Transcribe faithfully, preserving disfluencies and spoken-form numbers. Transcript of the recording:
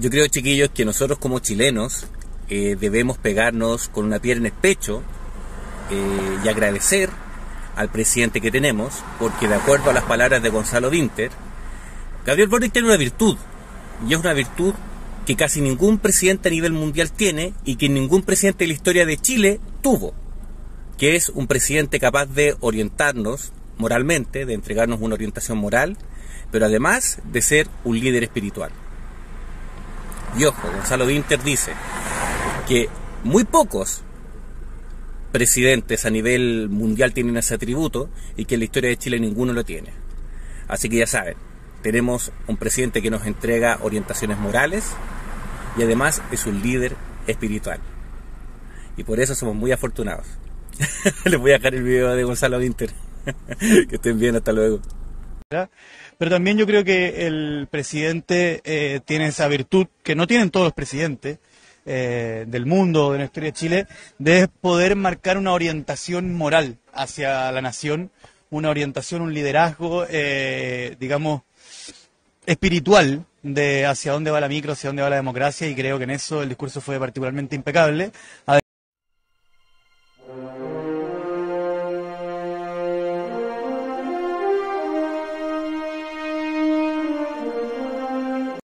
Yo creo, chiquillos, que nosotros como chilenos eh, debemos pegarnos con una piedra en el pecho eh, y agradecer al presidente que tenemos, porque de acuerdo a las palabras de Gonzalo Vinter, Gabriel Boric tiene una virtud, y es una virtud que casi ningún presidente a nivel mundial tiene y que ningún presidente de la historia de Chile tuvo, que es un presidente capaz de orientarnos moralmente, de entregarnos una orientación moral, pero además de ser un líder espiritual. Y ojo, Gonzalo Vinter dice que muy pocos presidentes a nivel mundial tienen ese atributo y que en la historia de Chile ninguno lo tiene. Así que ya saben, tenemos un presidente que nos entrega orientaciones morales y además es un líder espiritual. Y por eso somos muy afortunados. Les voy a dejar el video de Gonzalo Vinter. Que estén bien, hasta luego. Pero también yo creo que el presidente eh, tiene esa virtud que no tienen todos los presidentes eh, del mundo, de la historia de Chile, de poder marcar una orientación moral hacia la nación, una orientación, un liderazgo, eh, digamos, espiritual de hacia dónde va la micro, hacia dónde va la democracia, y creo que en eso el discurso fue particularmente impecable.